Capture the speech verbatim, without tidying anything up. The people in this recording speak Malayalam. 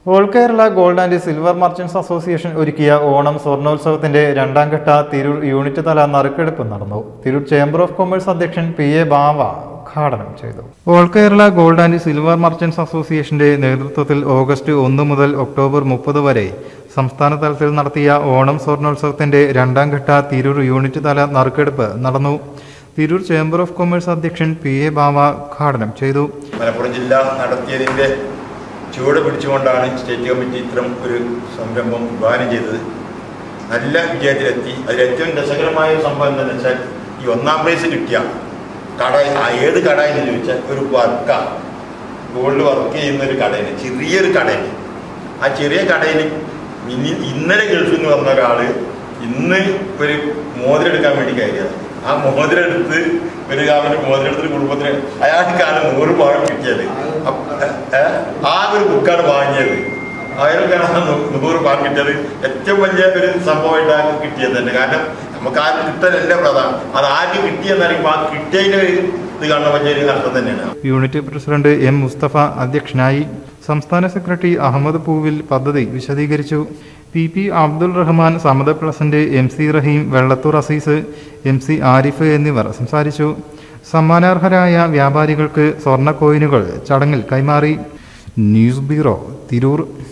All Kerala gold and silver merchants association ഒരുക്കിയ ഓണം സ്വർണോത്സവത്തിന്റെ രണ്ടാം ഘട്ട തിരൂർ യൂണിറ്റ് തല നറുക്കെടുപ്പ് നടന്നു. തിരൂർ ചേംബർ ഓഫ് കൊമേഴ്സ് അധ്യക്ഷൻ പി എ ബാവ ഉദ്ഘാടനം ചെയ്തു. All Kerala gold and silver merchants അസോസിയേഷന്റെ നേതൃത്വത്തിൽ ഓഗസ്റ്റ് ഒന്ന് മുതൽ ഒക്ടോബർ മുപ്പത് വരെ സംസ്ഥാന തലത്തിൽ നടത്തിയ ഓണം സ്വർണോത്സവത്തിന്റെ രണ്ടാം ഘട്ട തിരൂർ യൂണിറ്റ് തല നറുക്കെടുപ്പ് നടന്നു. തിരൂർ ചേംബർ ഓഫ് കൊമേഴ്സ് അധ്യക്ഷൻ പി എ ബാവ ഉദ്ഘാടനം ചെയ്തു. മലപ്പുറം ജില്ല നടത്തിയതിന്റെ ചുവട് പിടിച്ചുകൊണ്ടാണ് സ്റ്റേറ്റ് കമ്മിറ്റി ഇത്തരം ഒരു സംരംഭം ഉദ്ഘാടനം ചെയ്തത്. നല്ല വിജയത്തിലെത്തി. അതിൽ ഏറ്റവും രസകരമായ ഒരു സംഭവം എന്താണെന്ന് വെച്ചാൽ, ഈ ഒന്നാം പ്രൈസ് കിട്ടിയ കട ഏത് കട എന്ന് ചോദിച്ചാൽ ഒരു വർക്ക ഗോൾഡ് വർക്ക് ചെയ്യുന്ന ഒരു കടയിൽ, ചെറിയൊരു കടയിൽ, ആ ചെറിയ കടയിൽ ഇനി ഇന്നലെ ഗൾഫിൽ നിന്ന് വന്ന ഒരാള് ഇന്ന് ഒരു മോതിരം എടുക്കാൻ വേണ്ടി കയറിയത്. ആ മോതിരം എടുത്ത് ഒരു കാലത്ത് മോതിരം എടുത്തൊരു കുടുംബത്തിന് അയാൾക്കാണ് നൂറ് പവൻ കിട്ടിയത്. ആ ഒരു ബുക്കാണ് വാങ്ങിയത്. അയാൾക്കാണ് നൂറ് പവൻ കിട്ടിയത്. ഏറ്റവും വലിയ ഒരു സംഭവമായിട്ടാണ് കിട്ടിയത് തന്നെ. കാരണം നമുക്ക് ആരും കിട്ടലല്ല പ്രധാനം, അത് ആർക്ക് കിട്ടിയെന്നറിയുമ്പോൾ ആ കിട്ടിയതിന്റെ ഇത് കാണാൻ വലിയൊരു അർത്ഥം തന്നെയാണ്. യൂണിറ്റ് പ്രസിഡന്റ് എം മുസ്തഫ അധ്യക്ഷനായി. സംസ്ഥാന സെക്രട്ടറി അഹമ്മദ് പൂവിൽ പദ്ധതി വിശദീകരിച്ചു. പി പി അബ്ദുൾ റഹ്മാൻ, സമദ president M C Raheem, Vellathur Azeez, M C Arif എന്നിവർ സംസാരിച്ചു. സമ്മാനാർഹരായ വ്യാപാരികൾക്ക് സ്വർണ്ണ കോയിനുകൾ ചടങ്ങിൽ കൈമാറി. News bureau, Tirur.